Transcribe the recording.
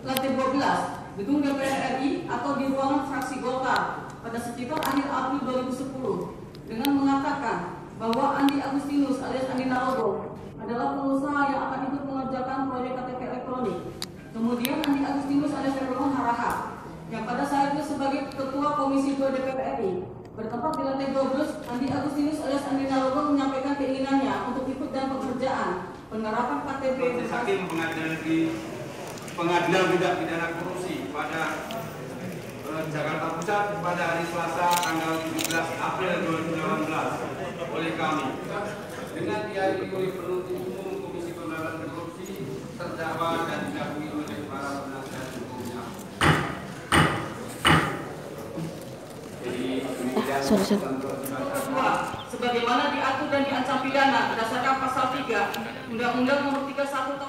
lantai 12 Gedung DPR RI atau di ruangan fraksi Golkar pada sekitar akhir April 2010 dengan mengatakan bahwa Andi Agustinus alias Andi Narogong adalah pengusaha yang akan ikut mengerjakan proyek KTP elektronik. Kemudian Andi Agustinus alias Narogong Harahap yang pada saat itu sebagai Ketua Komisi 2 DPR RI bertempat di lantai 12. Andi Agustinus alias Andi Narogong menyampaikan keinginannya untuk ikut dalam pekerjaan penerapan KTP. Majelis Hakim Pengadilan Tindak Pidana Korupsi pada Jakarta Pusat pada hari Selasa tanggal 17 April 2018 oleh kami dengan dihadiri oleh penuntut umum Komisi Pemberantasan Korupsi, terdakwa dan didampingi oleh para penasihat hukumnya. Sebagaimana diatur dan diancam pidana berdasarkan pasal 3 Undang-Undang Nomor 31